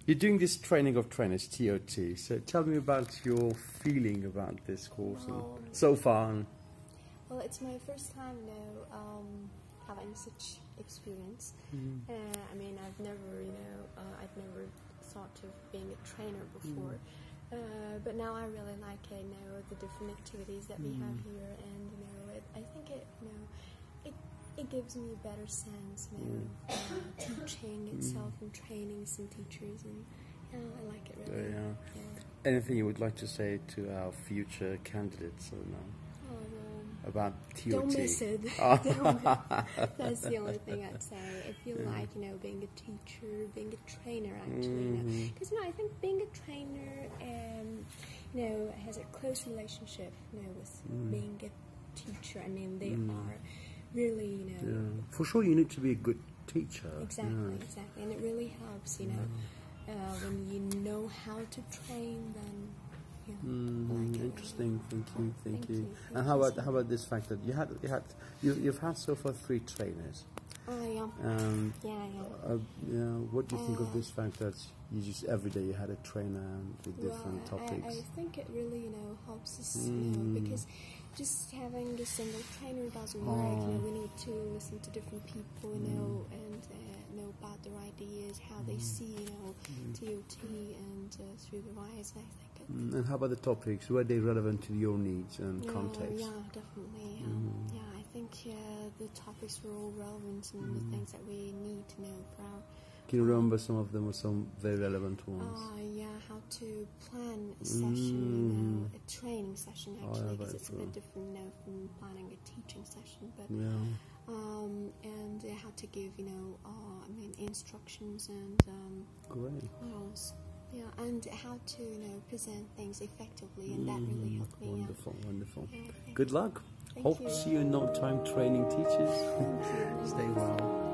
You're doing this training of trainers, TOT. So tell me about your feeling about this course so far. Well, it's my first time, having such experience. I mean, I've never thought of being a trainer before. But now I really like the different activities that we have here, and I think it gives me a better sense of teaching itself and training some teachers, and I like it really. Yeah. Anything you would like to say to our future candidates about TOT? Don't miss it. That's the only thing I'd say. If you like, being a teacher, being a trainer, actually, because I think being a trainer, has a close relationship, with being a teacher. I mean, they are really, For sure, you need to be a good teacher. Exactly, and it really helps, when you know how to train, then. Interesting. Thank you. And how about this fact that you've had so far 3 trainers? Yeah. What do you think of this fact that you just every day you had a trainer with different topics? I think it really helps us because just having a single trainer doesn't work. We need to listen to different people, and know about their ideas, how they see TOT, and supervise. I think. And how about the topics? Were they relevant to your needs and context? Yeah, definitely. Yeah, I think the topics were all relevant and the things that we need to know for our. Can you remember some of them or some very relevant ones? Yeah, how to plan a session, a training session actually, because it's a bit different from planning a teaching session. But and how to give instructions and great. What else? Yeah, and how to present things effectively, and that really helped me. Wonderful. Yeah, Good luck. Hope to see you in no time training teachers. Stay well.